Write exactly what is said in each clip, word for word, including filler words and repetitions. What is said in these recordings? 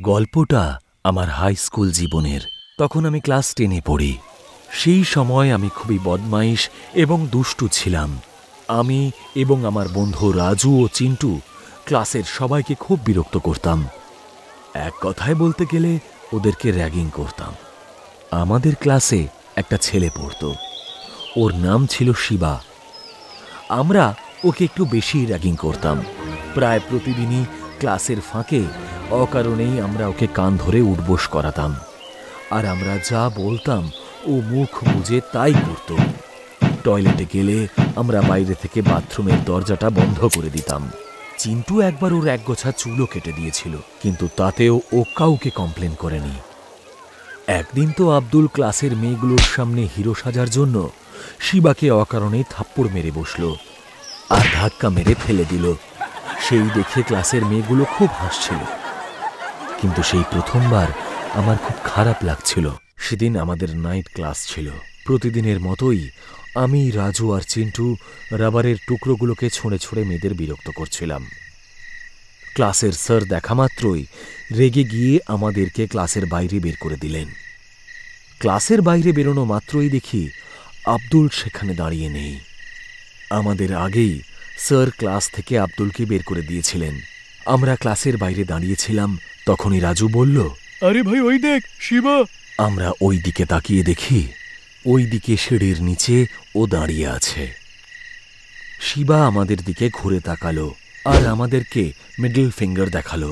গল্পটা আমার high school জীবনের। তখন আমি ক্লাস টেনে পড়ি। সেই সময় আমি খুবই বদমাইশ এবং দুষ্টু ছিলাম। আমি এবং আমার বন্ধু রাজু ও চিন্টু ক্লাসের সবাইকে খুব বিরক্ত করতাম। এক কথায় বলতে গেলে ওদেরকে র্যাগিং করতাম। আমাদের ক্লাসে একটা ছেলে পড়ত, ওর নাম ছিল শিবা। আমরা ওকে একটু বেশি র্যাগিং করতাম। প্রায় প্রতিদিনই ক্লাসের ফাঁকে অকারণেই আমরা ওকে কান ধরে উঠবোস করাতাম, আর আমরা যা বলতাম ও মুখ বুজে তাই করত। টয়লেটে গেলে আমরা বাইরে থেকে বাথরুমের দরজাটা বন্ধ করে দিতাম। চিন্টু একবার ওর একগোছা চুলও কেটে দিয়েছিল, কিন্তু তাতেও ও কাউকে কমপ্লেন করেনি। একদিন তো আব্দুল ক্লাসের মেয়েগুলোর সামনে হিরো সাজার জন্য শিবাকে অকারণে থাপ্পড় মেরে বসল আর ধাক্কা মেরে ফেলে দিল। সেই দেখে ক্লাসের মেয়েগুলো খুব হাসছিল, কিন্তু সেই প্রথমবার আমার খুব খারাপ লাগছিল। সেদিন আমাদের নাইট ক্লাস ছিল। প্রতিদিনের মতোই আমি, রাজু আর চিন্টু রাবারের টুকরোগুলোকে ছুঁড়ে ছুঁড়ে মেয়েদের বিরক্ত করছিলাম। ক্লাসের স্যার দেখা মাত্রই রেগে গিয়ে আমাদেরকে ক্লাসের বাইরে বের করে দিলেন। ক্লাসের বাইরে বেরোনো মাত্রই দেখি আব্দুল সেখানে দাঁড়িয়ে নেই। আমাদের আগেই স্যার ক্লাস থেকে আব্দুলকে বের করে দিয়েছিলেন। আমরা ক্লাসের বাইরে দাঁড়িয়েছিলাম, তখনই রাজু বলল, আরে ভাই ওই দেখ শিবা। আমরা ওই দিকে তাকিয়ে দেখি ওই দিকে সিঁড়ির নিচে ও দাঁড়িয়ে আছে। শিবা আমাদের দিকে ঘুরে তাকালো আর আমাদেরকে মিডল ফিঙ্গার দেখালো।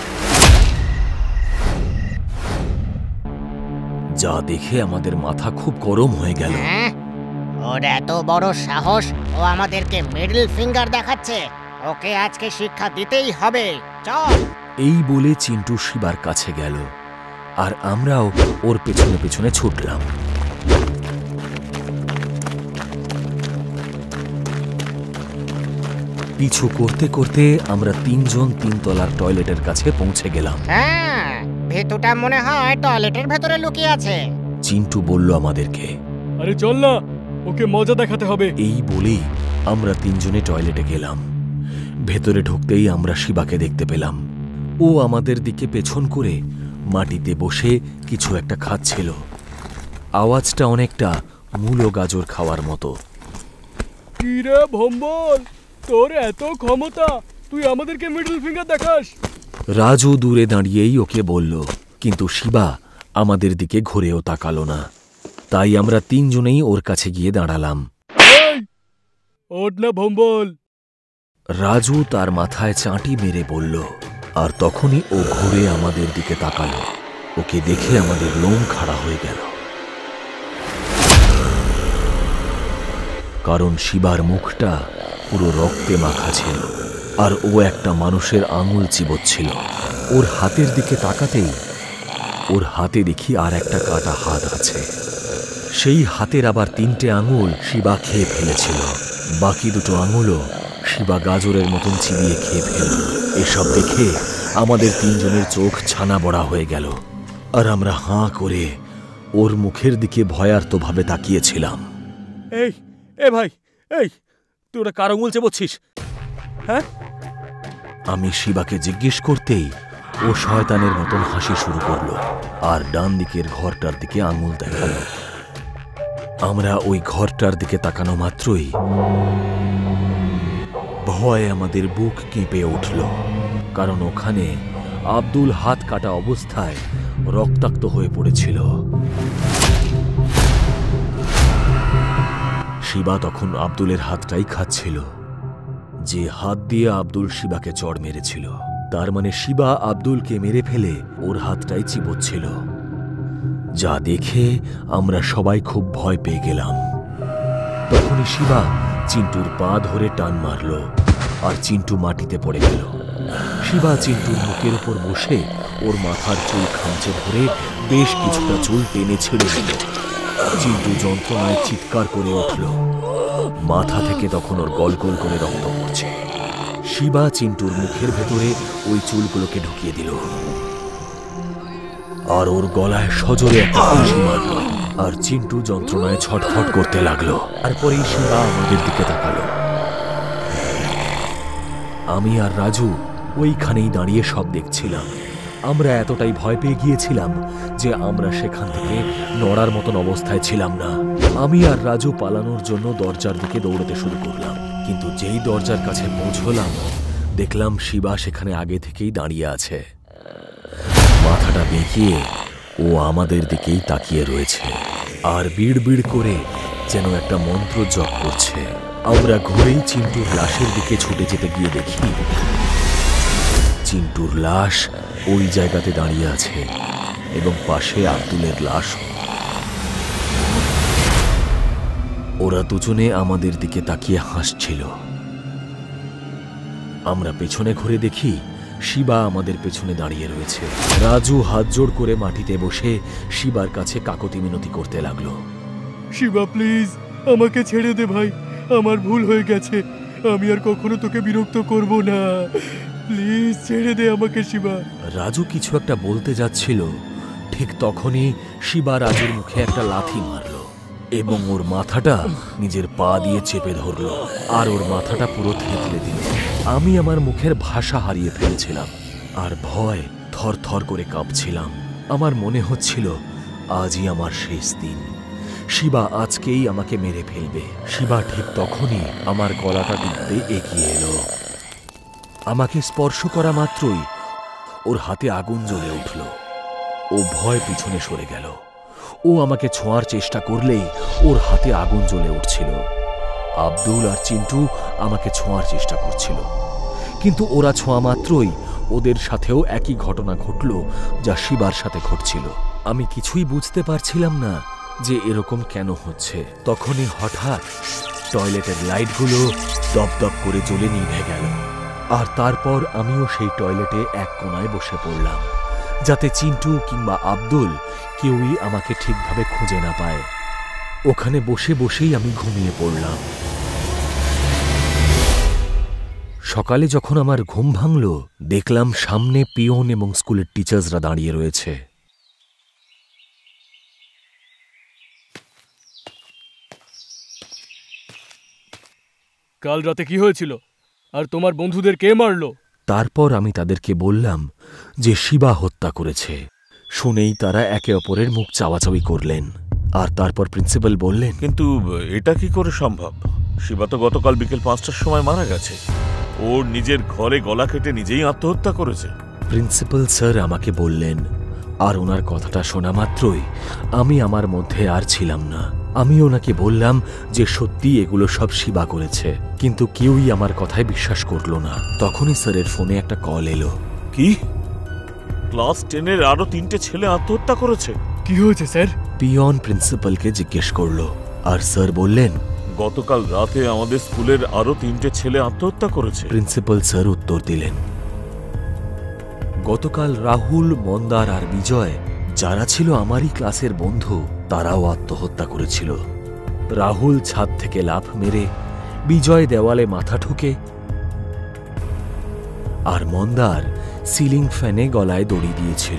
যা দেখে আমাদের মাথা খুব গরম হয়ে গেল। ওর এত বড় সাহস, ও আমাদেরকে মিডল ফিঙ্গার দেখাচ্ছে। ওকে আজকে শিক্ষা দিতেই হবে, চল। এই বলে চিন্টু শিবার কাছে গেল আর আমরাও ওর পেছনে পেছনে ছুটলাম। পিছু করতে করতে আমরা তিনজন তিনতলার টয়লেটের কাছে পৌঁছে গেলাম। হ্যাঁ, ভেতরটা মনে হয় টয়লেটের ভেতরে লুকিয়ে আছে। চিন্টু বলল আমাদেরকে, আরে চল না, ওকে মজা দেখাতে হবে। এই বলেই আমরা তিনজনে টয়লেটে গেলাম। ভেতরে ঢুকতেই আমরা শিবাকে দেখতে পেলাম। ও আমাদের দিকে পেছন করে মাটিতে বসে কিছু একটা খাচ্ছিল। আওয়াজটা অনেকটা মূলো গাজর খাওয়ার মতো। কি রে ভম্বল, তোর এত ক্ষমতা, তুই আমাদেরকে মিডল ফিঙ্গার দেখাস? রাজু দূরে দাঁড়িয়েই ওকে বলল, কিন্তু শিবা আমাদের দিকে ঘুরেও তাকালো না। তাই আমরা তিনজনেই ওর কাছে গিয়ে দাঁড়ালাম। ওঠ না ভম্বল। রাজু তার মাথায় চাঁটি মেরে বলল, আর তখনই ও ঘুরে আমাদের দিকে তাকালো। ওকে দেখে আমাদের লোম খাড়া হয়ে গেল, কারণ শিবার মুখটা পুরো রক্তে মাখা ছিল আর ও একটা মানুষের আঙুল চিবোচ্ছিল। ওর হাতের দিকে তাকাতেই ওর হাতে দেখি আর একটা কাটা হাত আছে। সেই হাতের আবার তিনটে আঙুল শিবা খেয়ে ফেলেছিল। বাকি দুটো আঙুলও শিবা গাজরের মতন চিবিয়ে খেয়ে ফেলল। এসব দেখে আমাদের তিনজনের চোখ ছানা বড়া হয়ে গেল, আর আমরা হাঁ করে ওর মুখের দিকে ভয়ার্তভাবে তাকিয়েছিলাম। এই এ ভাই, এই তুই ওটা কার আঙুল চেবোচ্ছিস? হ্যাঁ? আমি শিবাকে জিজ্ঞেস করতেই ও শয়তানের মতন হাসি শুরু করলো আর ডান দিকের ঘরটার দিকে আঙুল দেখালো। আমরা ওই ঘরটার দিকে তাকানো মাত্রই ভয়ে আমাদের বুক কেঁপে উঠল, কারণ ওখানে আব্দুল হাত কাটা অবস্থায় রক্তাক্ত হয়ে পড়েছিল। শিবা তখন আব্দুলের হাতটাই খাচ্ছিল, যে হাত দিয়ে আব্দুল শিবাকে চড় মেরেছিল। তার মানে শিবা আব্দুলকে মেরে ফেলে ওর হাতটাই চিবোচ্ছিল। যা দেখে আমরা সবাই খুব ভয় পেয়ে গেলাম। তখনই শিবা চিন্টুর পা ধরে টান মারল আর চিন্টু মাটিতে পড়ে গেল। শিবা চিন্টুর মুখের উপর বসে ওর মাথার চুল খামচে ধরে বেশ কিছুটা চুল টেনে ছেড়ে দিল। চিন্টু যন্ত্রণায় চিৎকার করে উঠল। মাথা থেকে তখন ওর গল গল করে রক্ত পড়ছে। শিবা চিন্টুর মুখের ভেতরে ওই চুলগুলোকে ঢুকিয়ে দিল আর ওর গলায় সজোরে একটা ঘুষি মারল, আর চিন্টু যন্ত্রণায় ছটফট করতে লাগলো। তারপরেই শিবা আমাদের দিকে তাকালো। আমি আর রাজু ওইখানেই দাঁড়িয়ে সব দেখছিলাম। আমরা এতটাই ভয় পেয়ে গিয়েছিলাম যে আমরা সেখান থেকে নড়ার মতন অবস্থায় ছিলাম না। আমি আর রাজু পালানোর জন্য দরজার দিকে দৌড়াতে শুরু করলাম, কিন্তু যেই দরজার কাছে পৌঁছলাম দেখলাম শিবা সেখানে আগে থেকেই দাঁড়িয়ে আছে। মাথাটা বেঁকিয়ে ও আমাদের দিকেই তাকিয়ে রয়েছে আর বিড় বিড় করে যেন একটা মন্ত্র জপ করছে। আমরা ঘুরেই চিন্টুর লাশের দিকে ছুটে যেতে গিয়ে দেখি চিন্টুর লাশ ওই জায়গাতে দাঁড়িয়ে আছে এবং পাশে আব্দুলের লাশ। ওরা দুজনে আমাদের দিকে তাকিয়ে হাসছিল। আমরা পেছনে ঘুরে দেখি শিবা আমাদের পেছনে দাঁড়িয়ে রয়েছে। রাজু হাত জোড় করে মাটিতে বসে শিবার কাছে কাকতি মিনতি করতে লাগলো। শিবা প্লিজ আমাকে ছেড়ে দে ভাই, আমার ভুল হয়ে গেছে, আমি আর কখনো তোকে বিরক্ত করব না, প্লিজ ছেড়ে দে আমাকে শিবা। রাজু কিছু একটা বলতে যাচ্ছিল, ঠিক তখনই শিবা রাজুর মুখে একটা লাথি মারল এবং ওর মাথাটা নিজের পা দিয়ে চেপে ধরল আর ওর মাথাটা পুরো থেতলে দিল। আমি আমার মুখের ভাষা হারিয়ে ফেলছিলাম আর ভয় থর থর করে কাঁপছিলাম। আমার মনে হচ্ছিল আজই আমার শেষ দিন, শিবা আজকেই আমাকে মেরে ফেলবে। শিবা ঠিক তখনই আমার গলাটা টিপতে এগিয়ে এলো। আমাকে স্পর্শ করা মাত্রই ওর হাতে আগুন জ্বলে উঠল। ও ভয় পিছনে সরে গেল। ও আমাকে ছোঁয়ার চেষ্টা করলেই ওর হাতে আগুন জ্বলে উঠছিল। আব্দুল আর চিন্টু আমাকে ছোঁয়ার চেষ্টা করছিল, কিন্তু ওরা ছোঁয়া মাত্রই ওদের সাথেও একই ঘটনা ঘটল যা শিবার সাথে ঘটছিল। আমি কিছুই বুঝতে পারছিলাম না যে এরকম কেন হচ্ছে। তখনই হঠাৎ টয়লেটের লাইটগুলো দপদপ করে জ্বলে নিভে গেল আর তারপর আমিও সেই টয়লেটে এক কোণায় বসে পড়লাম, যাতে চিন্টু কিংবা আব্দুল কেউই আমাকে ঠিকভাবে খুঁজে না পায়। ওখানে বসে বসেই আমি ঘুমিয়ে পড়লাম। সকালে যখন আমার ঘুম ভাঙল দেখলাম সামনে পিয়ন এবং স্কুলের টিচার্সরা দাঁড়িয়ে রয়েছে। কাল রাতে কি হয়েছিল আর তোমার বন্ধুদের কে মারলো? তারপর আমি তাদেরকে বললাম যে শিবা হত্যা করেছে। শুনেই তারা একে অপরের মুখ চাওয়াচাওয়ি করলেন আর তারপর প্রিন্সিপাল বললেন, কিন্তু এটা কি করে সম্ভব? শিবা তো গতকাল বিকেল পাঁচটার সময় মারা গেছে। ওর নিজের ঘরে গলা কেটে নিজেই আত্মহত্যা করেছে। প্রিন্সিপাল স্যার আমাকে বললেন, আর ওনার কথাটা শোনা মাত্রই আমি আমার মধ্যে আর ছিলাম না। আমি ওনাকে বললাম যে সত্যি এগুলো সব শিবা করেছে, কিন্তু কেউই আমার কথায় বিশ্বাস করলো না। তখনই স্যারের ফোনে একটা কল এলো। কি? ক্লাস টেনের আরো তিনটে ছেলে আত্মহত্যা করেছে? কি হয়েছে স্যার? পিয়ন প্রিন্সিপালকে জিজ্ঞেস করলো আর স্যার বললেন, গতকাল রাতে আমাদের স্কুলের আরো তিনটে ছেলে আত্মহত্যা করেছে। প্রিন্সিপাল স্যার উত্তর দিলেন, গতকাল রাহুল, মন্দার আর বিজয়, যারা ছিল আমারই ক্লাসের বন্ধু, তারাও আত্মহত্যা করেছিল। রাহুল ছাদ থেকে লাফ মেরে, বিজয় দেওয়ালে মাথা ঠুকে আর মন্দার সিলিং ফ্যানে গলায় দড়ি দিয়েছিল।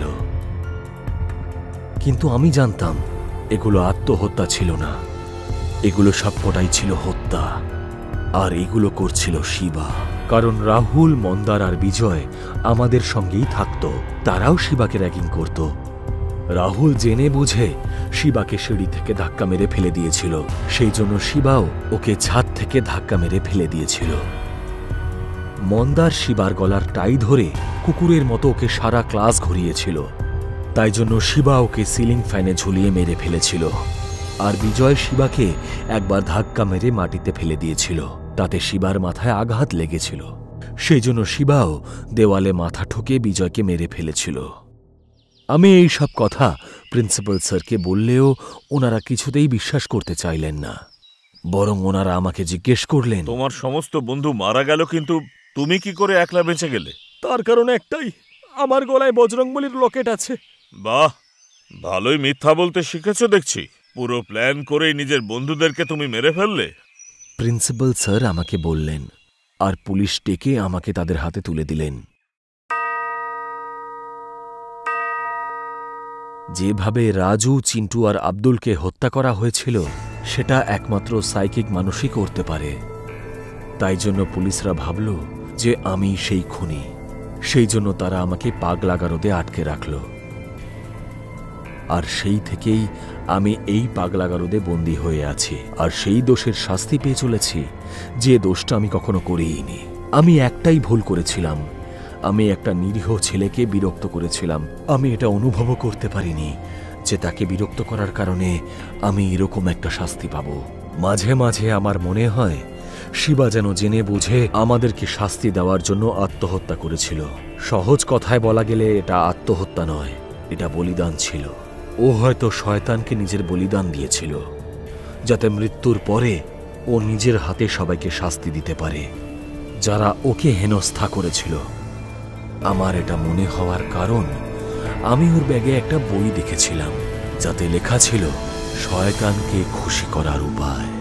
কিন্তু আমি জানতাম এগুলো আত্মহত্যা ছিল না, এগুলো সবকটাই ছিল হত্যা। আর এগুলো করছিল শিবা, কারণ রাহুল, মন্দার আর বিজয় আমাদের সঙ্গেই থাকত। তারাও শিবাকে র্যাগিং করত। রাহুল জেনে বুঝে শিবাকে সিঁড়ি থেকে ধাক্কা মেরে ফেলে দিয়েছিল, সেই জন্য শিবাও ওকে ছাদ থেকে ধাক্কা মেরে ফেলে দিয়েছিল। মন্দার শিবার গলার টাই ধরে কুকুরের মতো ওকে সারা ক্লাস ঘুরিয়েছিল, তাই জন্য শিবা ওকে সিলিং ফ্যানে ঝুলিয়ে মেরে ফেলেছিল। আর বিজয় শিবাকে একবার ধাক্কা মেরে মাটিতে ফেলে দিয়েছিল, তাতে শিবার মাথায় আঘাত লেগেছিল, সেই জন্য শিবাও দেওয়ালে মাথা ঠুকে বিজয়কে মেরে ফেলেছিল। আমি এই সব কথা প্রিন্সিপাল স্যারকে বললেও ওনারা কিছুতেই বিশ্বাস করতে চাইলেন না, বরং ওনারা আমাকে জিজ্ঞেস করলেন, তোমার সমস্ত বন্ধু মারা গেল, কিন্তু তুমি কি করে একলা বেঁচে গেলে? তার কারণ একটাই, আমার গলায় বজরংবলীর লকেট আছে। বাহ, ভালোই মিথ্যা বলতে শিখেছো দেখছি। পুরো প্ল্যান করেই নিজের বন্ধুদেরকে তুমি মেরে ফেললে। প্রিন্সিপাল স্যার আমাকে বললেন আর পুলিশ ডেকে আমাকে তাদের হাতে তুলে দিলেন। যেভাবে রাজু, চিন্টু আর আব্দুলকে হত্যা করা হয়েছিল সেটা একমাত্র সাইকিক মানুষই করতে পারে। তাই জন্য পুলিশরা ভাবল যে আমি সেই খুনি। সেই জন্য তারা আমাকে পাগলাগারদে আটকে রাখল। আর সেই থেকেই আমি এই পাগলাগারদে বন্দী হয়ে আছি, আর সেই দোষের শাস্তি পেয়ে চলেছি যে দোষটা আমি কখনো করিনি। আমি একটাই ভুল করেছিলাম, আমি একটা নিরীহ ছেলেকে বিরক্ত করেছিলাম। আমি এটা অনুভবও করতে পারিনি যে তাকে বিরক্ত করার কারণে আমি এরকম একটা শাস্তি পাব। মাঝে মাঝে আমার মনে হয় শিবা যেন জেনে বুঝে আমাদেরকে শাস্তি দেওয়ার জন্য আত্মহত্যা করেছিল। সহজ কথায় বলা গেলে এটা আত্মহত্যা নয়, এটা বলিদান ছিল। ও হয়তো শয়তানকে নিজের বলিদান দিয়েছিল, যাতে মৃত্যুর পরে ও নিজের হাতে সবাইকে শাস্তি দিতে পারে যারা ওকে হেনস্থা করেছিল। আমার এটা মনে হওয়ার কারণ আমি ওর ব্যাগে একটা বই দেখেছিলাম, যাতে লেখা ছিল শয়তানকে খুশি করার উপায়।